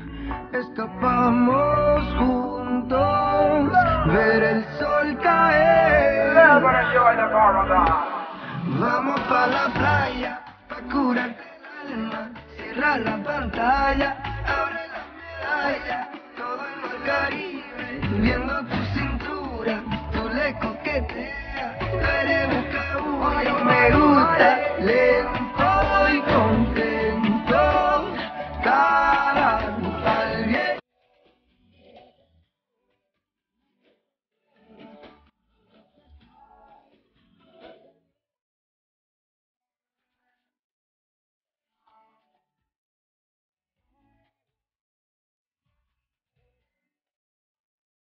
Escapamos juntos, ver el sol caer. Vamos pa' la playa, pa' curarte el alma. Cierra la pantalla, abre la medalla. Todo el mar Caribe, viendo tu cintura, tú le coqueteas.